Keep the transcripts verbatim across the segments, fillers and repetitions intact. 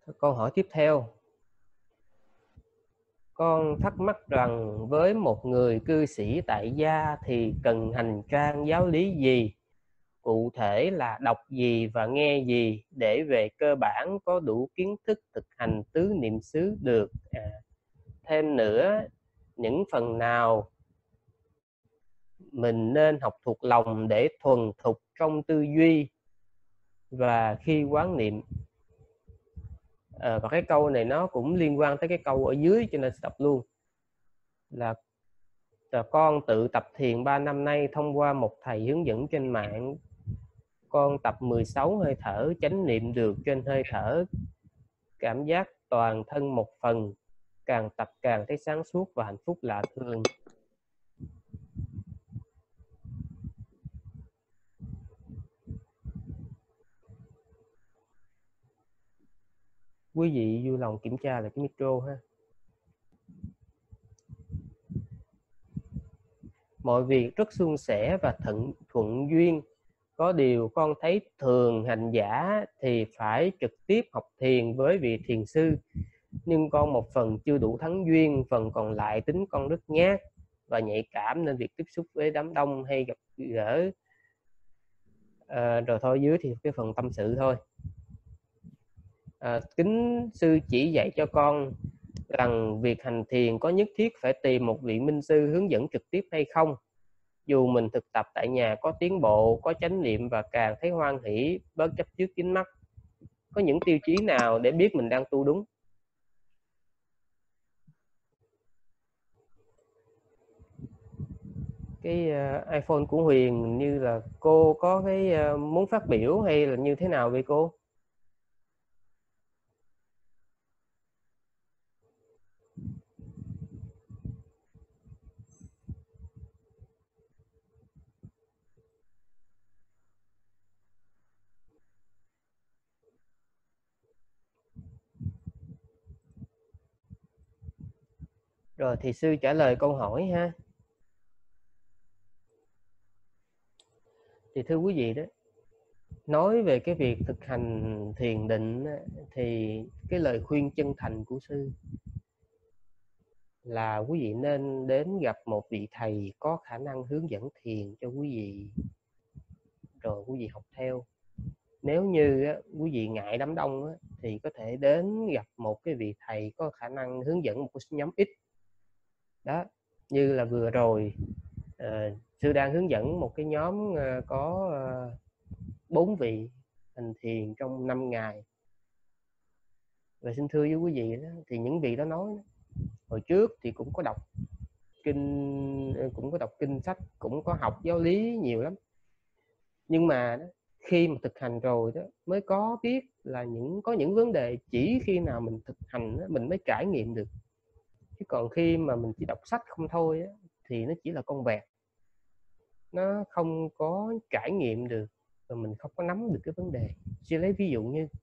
Câu hỏi tiếp theo. Con thắc mắc rằng với một người cư sĩ tại gia thì cần hành trang giáo lý gì? Cụ thể là đọc gì và nghe gì để về cơ bản có đủ kiến thức thực hành tứ niệm xứ được? À, thêm nữa, những phần nào mình nên học thuộc lòng để thuần thục trong tư duy và khi quán niệm? À, và cái câu này nó cũng liên quan tới cái câu ở dưới cho nên đọc luôn. Là con tự tập thiền ba năm nay thông qua một thầy hướng dẫn trên mạng. Con tập mười sáu hơi thở, chánh niệm được trên hơi thở, cảm giác toàn thân một phần, càng tập càng thấy sáng suốt và hạnh phúc lạ thường. Quý vị vui lòng kiểm tra lại cái micro ha. Mọi việc rất suôn sẻ và thuận thuận duyên. Có điều con thấy thường hành giả thì phải trực tiếp học thiền với vị thiền sư, nhưng con một phần chưa đủ thắng duyên, phần còn lại tính con rất nhát và nhạy cảm nên việc tiếp xúc với đám đông hay gặp gỡ. À, rồi thôi, dưới thì cái phần tâm sự thôi. À, kính sư chỉ dạy cho con rằng việc hành thiền có nhất thiết phải tìm một vị minh sư hướng dẫn trực tiếp hay không? Dù mình thực tập tại nhà có tiến bộ, có chánh niệm và càng thấy hoan hỷ, bất chấp trước kính mắt, có những tiêu chí nào để biết mình đang tu đúng? Cái uh, iPhone của Huyền như là cô có cái uh, muốn phát biểu hay là như thế nào vậy cô? Rồi thì sư trả lời câu hỏi ha. Thì thưa quý vị đó, nói về cái việc thực hành thiền định thì cái lời khuyên chân thành của sư là quý vị nên đến gặp một vị thầy có khả năng hướng dẫn thiền cho quý vị, rồi quý vị học theo. Nếu như á, quý vị ngại đám đông á, thì có thể đến gặp một cái vị thầy có khả năng hướng dẫn một cái nhóm ít. Đó, như là vừa rồi uh, sư đang hướng dẫn một cái nhóm uh, có bốn uh, vị hành thiền trong năm ngày. Và xin thưa với quý vị đó, thì những vị đó nói hồi trước thì cũng có đọc kinh, cũng có đọc kinh sách, cũng có học giáo lý nhiều lắm, nhưng mà đó, khi mà thực hành rồi đó mới có biết là những có những vấn đề chỉ khi nào mình thực hành đó, mình mới trải nghiệm được. Chứ còn khi mà mình chỉ đọc sách không thôi đó, thì nó chỉ là con vẹt, nó không có trải nghiệm được và mình không có nắm được cái vấn đề. Chỉ lấy ví dụ như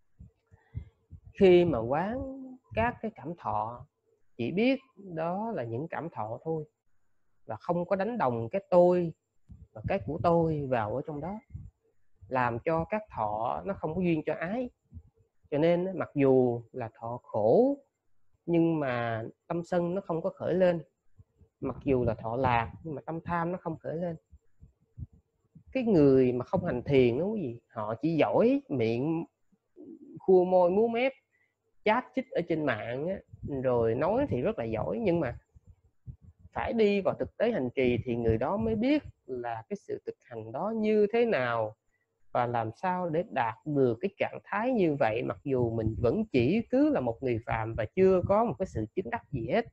khi mà quán các cái cảm thọ, chỉ biết đó là những cảm thọ thôi và không có đánh đồng cái tôi và cái của tôi vào ở trong đó, làm cho các thọ nó không có duyên cho ái. Cho nên mặc dù là thọ khổ nhưng mà tâm sân nó không có khởi lên, mặc dù là thọ lạc nhưng mà tâm tham nó không khởi lên. Cái người mà không hành thiền đó quý vị, họ chỉ giỏi miệng khua môi múa mép, chat chích ở trên mạng á, rồi nói thì rất là giỏi, nhưng mà phải đi vào thực tế hành trì thì người đó mới biết là cái sự thực hành đó như thế nào và làm sao để đạt được cái trạng thái như vậy, mặc dù mình vẫn chỉ cứ là một người phàm và chưa có một cái sự chứng đắc gì hết.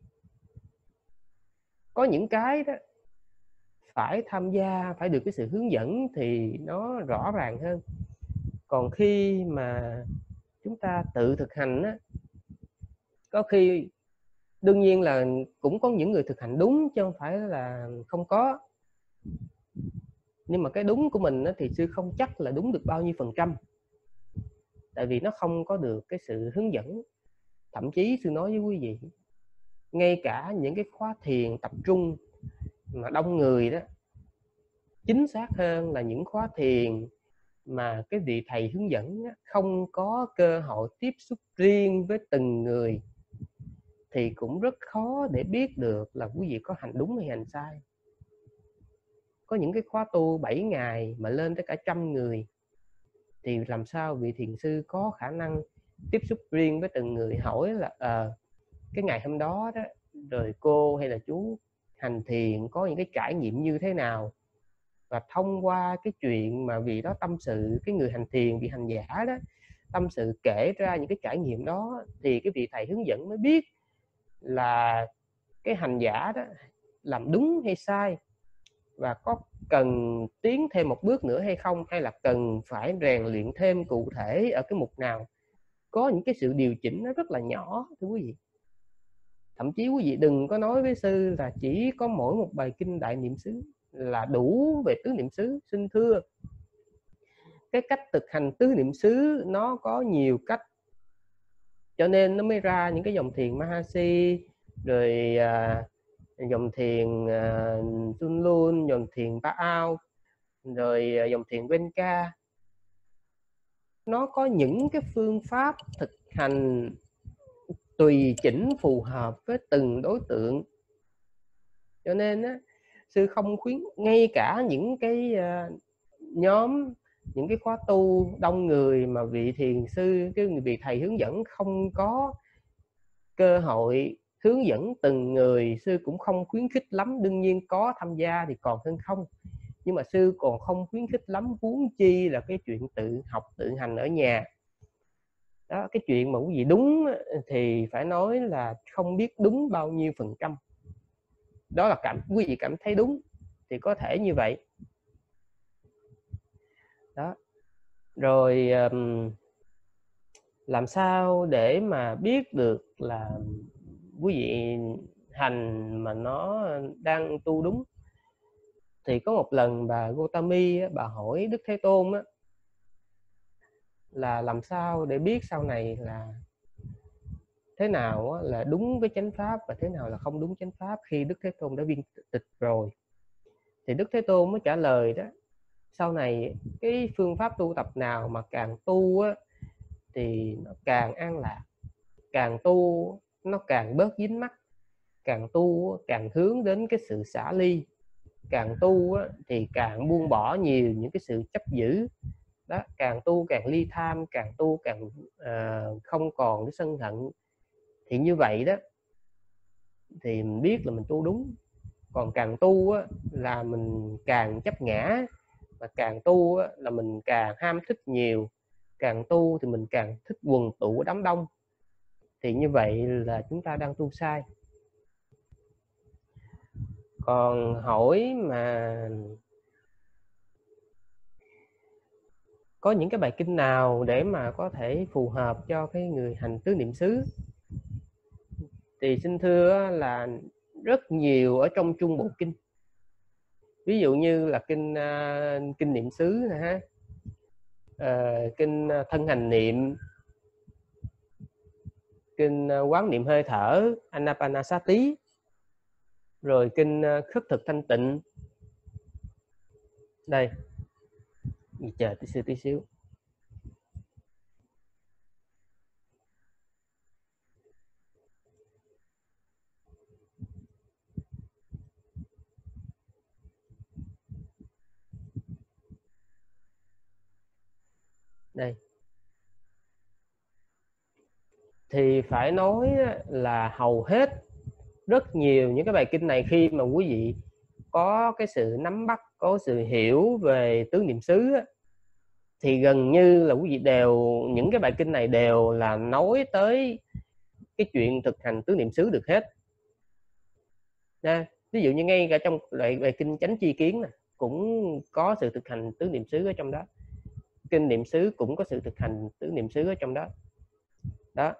Có những cái đó phải tham gia, phải được cái sự hướng dẫn thì nó rõ ràng hơn. Còn khi mà chúng ta tự thực hành á, có khi đương nhiên là cũng có những người thực hành đúng chứ không phải là không có, nhưng mà cái đúng của mình á, thì sư không chắc là đúng được bao nhiêu phần trăm, tại vì nó không có được cái sự hướng dẫn. Thậm chí sư nói với quý vị, ngay cả những cái khóa thiền tập trung mà đông người đó, chính xác hơn là những khóa thiền mà cái vị thầy hướng dẫn không có cơ hội tiếp xúc riêng với từng người thì cũng rất khó để biết được là quý vị có hành đúng hay hành sai. Có những cái khóa tu bảy ngày mà lên tới cả trăm người thì làm sao vị thiền sư có khả năng tiếp xúc riêng với từng người, hỏi là à, cái ngày hôm đó đó rồi cô hay là chú hành thiền có những cái trải nghiệm như thế nào, và thông qua cái chuyện mà vị đó tâm sự, cái người hành thiền, vị hành giả đó tâm sự kể ra những cái trải nghiệm đó thì cái vị thầy hướng dẫn mới biết là cái hành giả đó làm đúng hay sai, và có cần tiến thêm một bước nữa hay không, hay là cần phải rèn luyện thêm cụ thể ở cái mục nào. Có những cái sự điều chỉnh nó rất là nhỏ thưa quý vị. Thậm chí quý vị đừng có nói với sư là chỉ có mỗi một bài kinh Đại Niệm xứ là đủ về tứ niệm xứ. Xin thưa, cái cách thực hành tứ niệm xứ nó có nhiều cách, cho nên nó mới ra những cái dòng thiền Mahasi, rồi à, dòng thiền à, Sun Lun, dòng thiền Ba Ao, rồi à, dòng thiền Wenka. Nó có những cái phương pháp thực hành tùy chỉnh phù hợp với từng đối tượng. Cho nên á, sư không khuyến, ngay cả những cái uh, nhóm, những cái khóa tu đông người mà vị thiền sư, cái vị thầy hướng dẫn không có cơ hội hướng dẫn từng người, sư cũng không khuyến khích lắm. Đương nhiên có tham gia thì còn hơn không, nhưng mà sư còn không khuyến khích lắm, huống chi là cái chuyện tự học tự hành ở nhà. Đó, cái chuyện mà quý vị đúng thì phải nói là không biết đúng bao nhiêu phần trăm. Đó là cảm quý vị cảm thấy đúng thì có thể như vậy. Đó. Rồi um, làm sao để mà biết được là quý vị hành mà nó đang tu đúng. Thì có một lần bà Gotami bà hỏi Đức Thế Tôn á, là làm sao để biết sau này là thế nào là đúng với chánh pháp và thế nào là không đúng chánh pháp khi Đức Thế Tôn đã viên tịch rồi. Thì Đức Thế Tôn mới trả lời đó, sau này cái phương pháp tu tập nào mà càng tu á, thì nó càng an lạc, càng tu nó càng bớt dính mắc, càng tu càng hướng đến cái sự xả ly, càng tu á, thì càng buông bỏ nhiều những cái sự chấp giữ. Đó, càng tu càng ly tham, càng tu càng uh, không còn cái sân hận. Thì như vậy đó thì mình biết là mình tu đúng. Còn càng tu á, là mình càng chấp ngã, và càng tu á, là mình càng ham thích nhiều, càng tu thì mình càng thích quần tụ của đám đông. Thì như vậy là chúng ta đang tu sai. Còn hỏi mà có những cái bài kinh nào để mà có thể phù hợp cho cái người hành tứ niệm xứ, thì xin thưa là rất nhiều ở trong Trung Bộ Kinh. Ví dụ như là kinh uh, kinh niệm xứ nè ha, uh, kinh thân hành niệm, kinh uh, quán niệm hơi thở Anapanasati, rồi kinh uh, khất thực thanh tịnh. Đây, chờ tí xíu tí xíu. Đây. Thì phải nói là hầu hết rất nhiều những cái bài kinh này, khi mà quý vị có cái sự nắm bắt, có sự hiểu về tứ niệm xứ á, thì gần như là quý vị đều, những cái bài kinh này đều là nói tới cái chuyện thực hành tứ niệm xứ được hết. Nha. Ví dụ như ngay cả trong loại bài kinh Chánh Chi Kiến này, cũng có sự thực hành tứ niệm xứ ở trong đó. Kinh niệm xứ cũng có sự thực hành tứ niệm xứ ở trong đó. Đó.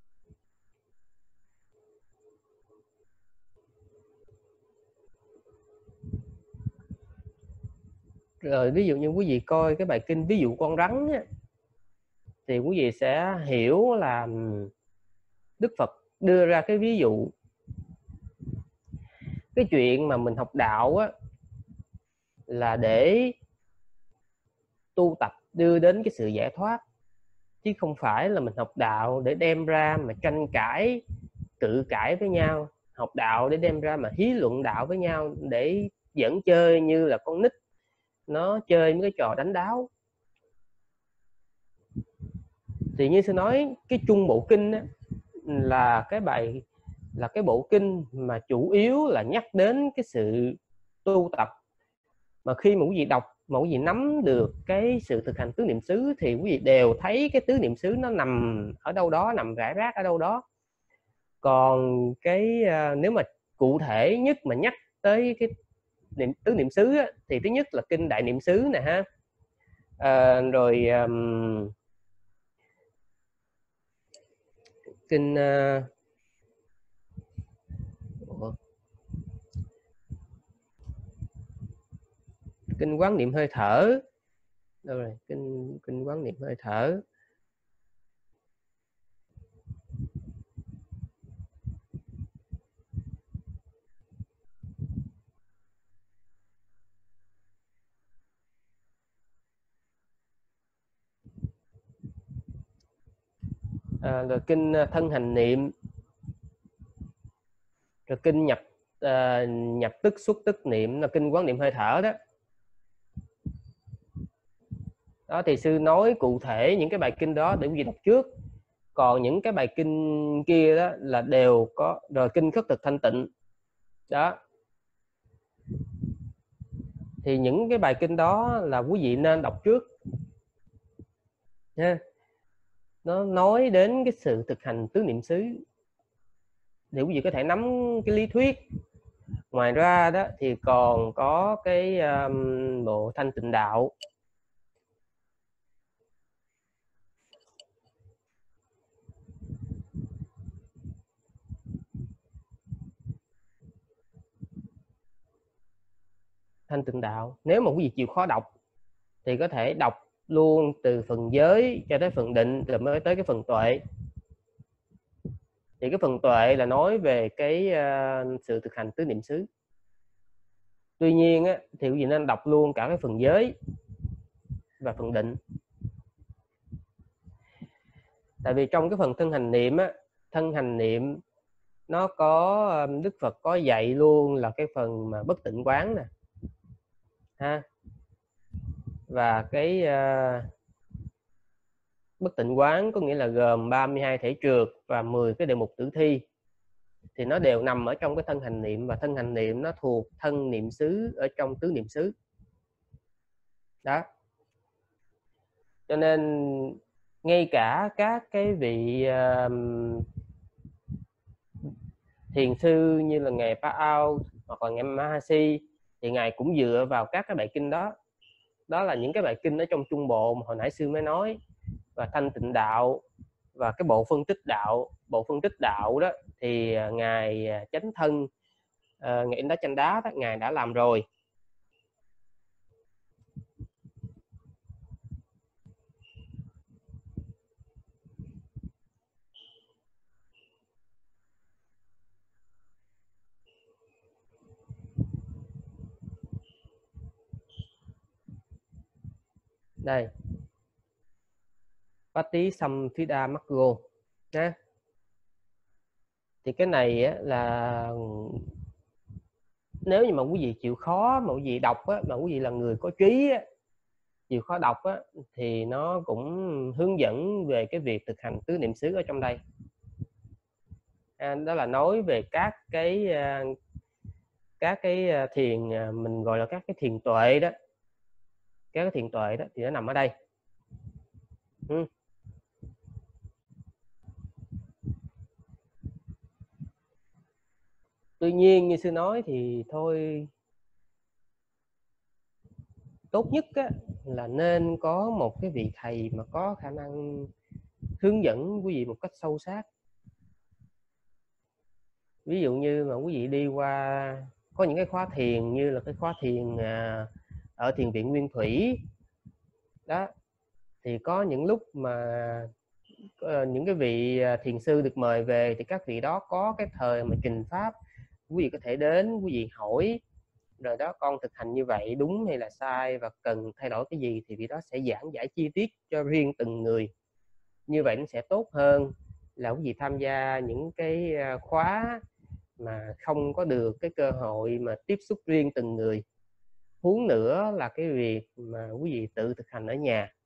Rồi ví dụ như quý vị coi cái bài kinh ví dụ con rắn á, thì quý vị sẽ hiểu là Đức Phật đưa ra cái ví dụ cái chuyện mà mình học đạo á, là để tu tập đưa đến cái sự giải thoát, chứ không phải là mình học đạo để đem ra mà tranh cãi, cự cãi với nhau, học đạo để đem ra mà hí luận đạo với nhau, để dẫn chơi như là con nít nó chơi mấy cái trò đánh đáo. Thì như sư nói, cái chung bộ kinh á, là cái bài là cái bộ kinh mà chủ yếu là nhắc đến cái sự tu tập. Mà khi mà quý vị đọc, mà quý vị nắm được cái sự thực hành tứ niệm xứ, thì quý vị đều thấy cái tứ niệm xứ nó nằm ở đâu đó, nằm rải rác ở đâu đó. Còn cái nếu mà cụ thể nhất mà nhắc tới cái niệm, tứ niệm xứ á, thì thứ nhất là kinh Đại Niệm xứ nè ha, à, rồi um, kinh uh, kinh Quán Niệm Hơi Thở, đâu rồi, kinh kinh Quán Niệm Hơi Thở, à, rồi kinh Thân Hành Niệm, rồi kinh nhập uh, nhập tức xuất tức niệm là kinh Quán Niệm Hơi Thở đó. Đó thì sư nói cụ thể những cái bài kinh đó để quý vị đọc trước. Còn những cái bài kinh kia đó là đều có, rồi kinh Khất Thực Thanh Tịnh đó, thì những cái bài kinh đó là quý vị nên đọc trước nha. Nó nói đến cái sự thực hành tứ niệm xứ để quý vị có thể nắm cái lý thuyết. Ngoài ra đó thì còn có cái um, bộ Thanh Tịnh Đạo. Thanh Tịnh Đạo, nếu mà quý vị chịu khó đọc thì có thể đọc luôn từ phần giới cho tới phần định, rồi mới tới cái phần tuệ. Thì cái phần tuệ là nói về cái uh, sự thực hành tứ niệm xứ. Tuy nhiên á, thì quý vị nên đọc luôn cả cái phần giới và phần định. Tại vì trong cái phần thân hành niệm á, thân hành niệm nó có Đức Phật có dạy luôn là cái phần mà bất tịnh quán nè ha, và cái uh, bất tịnh quán có nghĩa là gồm ba mươi hai thể trượt và mười cái đề mục tử thi, thì nó đều nằm ở trong cái thân hành niệm, và thân hành niệm nó thuộc thân niệm xứ ở trong tứ niệm xứ đó. Cho nên ngay cả các cái vị uh, thiền sư như là ngài Pa Ao hoặc là ngài Mahasi, thì ngài cũng dựa vào các cái bài kinh đó. Đó là những cái bài kinh ở trong trung bộ mà hồi nãy sư mới nói, và Thanh Tịnh Đạo và cái bộ phân tích đạo. Bộ phân tích đạo đó thì ngài Chánh Thân, uh, ngài In Đá Chanh Đá đó, ngài đã làm rồi. Đây, Pati Samphida Maggo nha. Thì cái này á, là nếu như mà quý vị chịu khó mà quý vị đọc á, mà quý vị là người có trí á, chịu khó đọc á, thì nó cũng hướng dẫn về cái việc thực hành tứ niệm xứ ở trong đây. À, đó là nói về các cái các cái thiền, mình gọi là các cái thiền tuệ đó. Các cái thiền tuệ đó thì nó nằm ở đây. Ừ. Tuy nhiên như sư nói thì thôi, tốt nhất á, là nên có một cái vị thầy mà có khả năng hướng dẫn quý vị một cách sâu sát. Ví dụ như mà quý vị đi qua có những cái khóa thiền như là cái khóa thiền à, ở thiền viện Nguyên Thủy đó, thì có những lúc mà uh, những cái vị thiền sư được mời về, thì các vị đó có cái thời mà trình pháp, quý vị có thể đến, quý vị hỏi rồi đó con thực hành như vậy đúng hay là sai và cần thay đổi cái gì thì vị đó sẽ giảng giải chi tiết cho riêng từng người. Như vậy nó sẽ tốt hơn là quý vị tham gia những cái khóa mà không có được cái cơ hội mà tiếp xúc riêng từng người. Huống nữa là cái việc mà quý vị tự thực hành ở nhà